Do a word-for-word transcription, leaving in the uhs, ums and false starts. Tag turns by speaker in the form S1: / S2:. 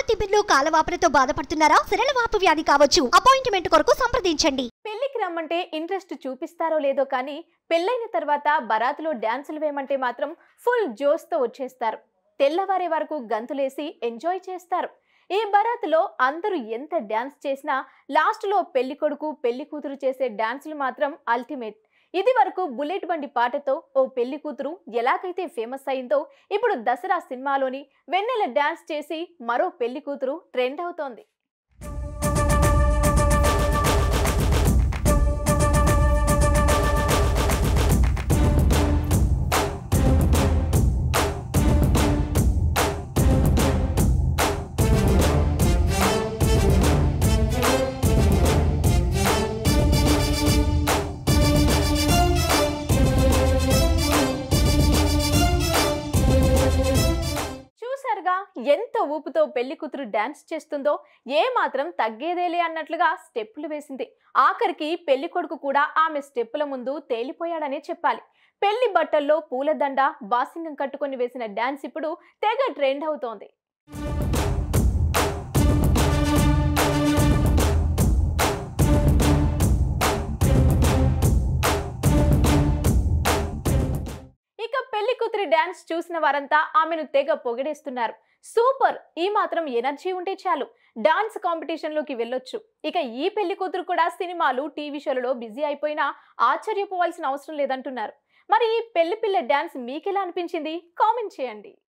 S1: తిమ్మిర్లు కాలవాపులతో బాధపడుతున్నారా? సిరలవాపు వ్యాధి కావచ్చు. అపాయింట్మెంట్ కొరకు సంప్రదించండి.
S2: పెళ్లికి రమ్మంటే ఇంట్రెస్ట్ చూపిస్తారో లేదో కానీ పెళ్ళైన తర్వాత బరాతులో డాన్సులు వేయమంటే మాత్రం ఫుల్ జోష్తో వచ్చేస్తారు. తెల్లవారే వరకు గంతులేసి ఎంజాయ్ చేస్తారు. ఈ బరాత్లో అందరూ ఎంత డాన్స్ చేసినా లాస్ట్లో పెళ్లి కొడుకు పెళ్లి కూతురు చేసే డాన్సులు మాత్రం అల్టిమేట్. ఇది వరకు బుల్లెట్ బండి పాటతో ఓ పెళ్లి కూతురు ఎలాగైతే ఫేమస్ అయిందో ఇప్పుడు దసరా సినిమాలోని వెన్నెల డాన్స్ చేసి మరో పెళ్లి కూతురు ట్రెండ్ అవుతోంది. ఎంత ఊపుతో పెళ్లి కూతురు డాన్స్ చేస్తుందో ఏ మాత్రం తగ్గేదేలే అన్నట్లుగా స్టెప్పులు వేసింది. ఆఖరికి పెళ్లి కొడుకు కూడా ఆమె స్టెప్పుల ముందు తేలిపోయాడనే చెప్పాలి. పెళ్లి బట్టల్లో పూలదండ బాసింగం కట్టుకొని వేసిన డాన్స్ ఇప్పుడు తెగ ట్రెండ్ అవుతోంది. పెళ్లి కూతురి డాన్స్ చూసిన వారంతా ఆమెను తెగ పొగిడేస్తున్నారు. సూపర్, ఈ మాత్రం ఎనర్జీ ఉంటే చాలు డాన్స్ కాంపిటీషన్ లోకి వెళ్ళొచ్చు. ఇక ఈ పెళ్లి కూతురు కూడా సినిమాలు టీవీ షోలలో బిజీ అయిపోయినా ఆశ్చర్యపోవాల్సిన అవసరం లేదంటున్నారు. మరి ఈ పెళ్లి పిల్ల డాన్స్ మీకెలా అనిపించింది? కామెంట్ చేయండి.